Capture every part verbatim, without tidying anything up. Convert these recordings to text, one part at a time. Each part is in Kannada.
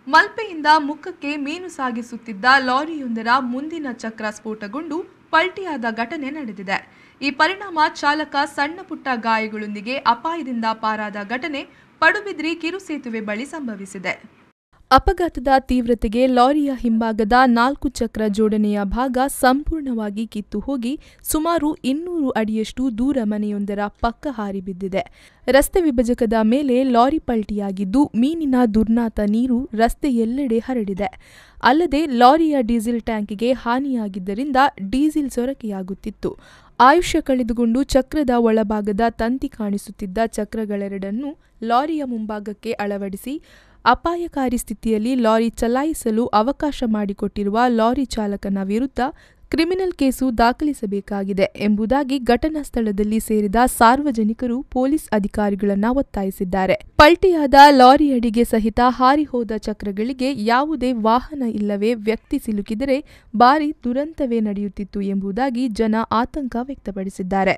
ಮಲ್ಪೆಯಿಂದ ಮುಖಕ್ಕೆ ಮೀನು ಸಾಗಿಸುತ್ತಿದ್ದ ಲಾರಿಯೊಂದರ ಮುಂದಿನ ಚಕ್ರ ಸ್ಫೋಟಗೊಂಡು ಪಲ್ಟಿಯಾದ ಘಟನೆ ನಡೆದಿದೆ. ಈ ಪರಿಣಾಮ ಚಾಲಕ ಸಣ್ಣ ಪುಟ್ಟ ಗಾಯಗಳೊಂದಿಗೆ ಅಪಾಯದಿಂದ ಪಾರಾದ ಘಟನೆ ಪಡುಬಿದ್ರಿ ಕಿರುಸೇತುವೆ ಬಳಿ ಸಂಭವಿಸಿದೆ. ಅಪಘಾತದ ತೀವ್ರತೆಗೆ ಲಾರಿಯ ಹಿಂಭಾಗದ ನಾಲ್ಕು ಚಕ್ರ ಜೋಡಣೆಯ ಭಾಗ ಸಂಪೂರ್ಣವಾಗಿ ಕಿತ್ತು ಹೋಗಿ ಸುಮಾರು ಇನ್ನೂರು ಅಡಿಯಷ್ಟು ದೂರ ಮನೆಯೊಂದರ ಪಕ್ಕ ಹಾರಿ ಬಿದ್ದಿದೆ. ರಸ್ತೆ ವಿಭಜಕದ ಮೇಲೆ ಲಾರಿ ಪಲ್ಟಿಯಾಗಿದ್ದು ಮೀನಿನ ದುರ್ನಾತ ನೀರು ರಸ್ತೆ ಎಲ್ಲೆಡೆ ಹರಡಿದೆ. ಅಲ್ಲದೆ ಲಾರಿಯ ಡೀಸೆಲ್ ಟ್ಯಾಂಕಿಗೆ ಹಾನಿಯಾಗಿದ್ದರಿಂದ ಡೀಸೆಲ್ ಸೊರಕೆಯಾಗುತ್ತಿತ್ತು. ಆಯುಷ್ಯ ಕಳೆದುಕೊಂಡು ಚಕ್ರದ ಒಳಭಾಗದ ತಂತಿ ಕಾಣಿಸುತ್ತಿದ್ದ ಚಕ್ರಗಳೆರಡನ್ನು ಲಾರಿಯ ಮುಂಭಾಗಕ್ಕೆ ಅಳವಡಿಸಿ ಅಪಾಯಕಾರಿ ಸ್ಥಿತಿಯಲ್ಲಿ ಲಾರಿ ಚಲಾಯಿಸಲು ಅವಕಾಶ ಮಾಡಿಕೊಟ್ಟಿರುವ ಲಾರಿ ಚಾಲಕನ ವಿರುದ್ಧ ಕ್ರಿಮಿನಲ್ ಕೇಸು ದಾಖಲಿಸಬೇಕಾಗಿದೆ ಎಂಬುದಾಗಿ ಘಟನಾ ಸ್ಥಳದಲ್ಲಿ ಸೇರಿದ ಸಾರ್ವಜನಿಕರು ಪೊಲೀಸ್ ಅಧಿಕಾರಿಗಳನ್ನು ಒತ್ತಾಯಿಸಿದ್ದಾರೆ. ಪಲ್ಟಿಯಾದ ಲಾರಿಯಡಿಗೆ ಸಹಿತ ಹಾರಿ ಹೋದ ಚಕ್ರಗಳಿಗೆ ಯಾವುದೇ ವಾಹನ ಇಲ್ಲವೇ ವ್ಯಕ್ತಿ ಸಿಲುಕಿದರೆ ಭಾರೀ ದುರಂತವೇ ನಡೆಯುತ್ತಿತ್ತು ಎಂಬುದಾಗಿ ಜನ ಆತಂಕ ವ್ಯಕ್ತಪಡಿಸಿದ್ದಾರೆ.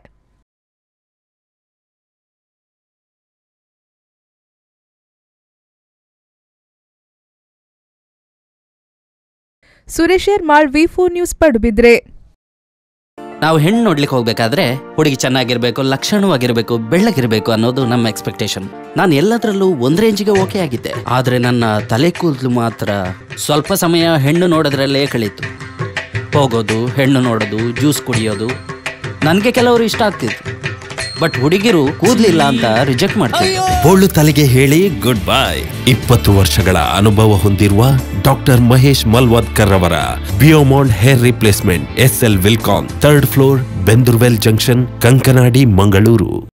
ಸುರೇಶ್ ಮಾಳ್ ವಿ ಫೋರ್ ನ್ಯೂಸ್ ಪಡುಬಿದ್ರೆ. ನಾವು ಹೆಣ್ಣು ನೋಡ್ಲಿಕ್ಕೆ ಹೋಗ್ಬೇಕಾದ್ರೆ ಹುಡುಗಿ ಚೆನ್ನಾಗಿರ್ಬೇಕು, ಲಕ್ಷಣವಾಗಿರ್ಬೇಕು, ಬೆಳ್ಳಗಿರ್ಬೇಕು ಅನ್ನೋದು ನಮ್ಮ ಎಕ್ಸ್ಪೆಕ್ಟೇಷನ್. ನಾನು ಎಲ್ಲದರಲ್ಲೂ ಒಂದ್ ರೇಂಜಿಗೆ ಓಕೆ ಆಗಿದ್ದೆ. ಆದ್ರೆ ನನ್ನ ತಲೆ ಕೂದಲು ಮಾತ್ರ ಸ್ವಲ್ಪ ಸಮಯ ಹೆಣ್ಣು ನೋಡೋದ್ರಲ್ಲೇ ಕಳೀತು. ಹೋಗೋದು, ಹೆಣ್ಣು ನೋಡೋದು, ಜ್ಯೂಸ್ ಕುಡಿಯೋದು ನನಗೆ ಕೆಲವರು ಇಷ್ಟ ಆಗ್ತಿತ್ತು. ಬಟ್ ಹುಡುಗಿರು ಕೂದಲಿಲ್ಲ ಅಂತ ರಿಜೆಕ್ಟ್ ಮಾಡ್ತಾರೆ. ಬೋಳು ತಲೆಗೆ ಹೇಳಿ ಗುಡ್ ಬೈ. ಇಪ್ಪತ್ತು ವರ್ಷಗಳ ಅನುಭವ ಹೊಂದಿರುವ ಡಾಕ್ಟರ್ ಮಹೇಶ್ ಮಲ್ವಾದ್ಕರ್ ಅವರ ಬಿಯೋಮಾಂಡ್ ಹೇರ್ ರಿಪ್ಲೇಸ್ಮೆಂಟ್ ಎಸ್ ಎಲ್ ವಿಲ್ಕಾನ್, third floor, Bendurwell junction, Kankanadi, Mangaluru.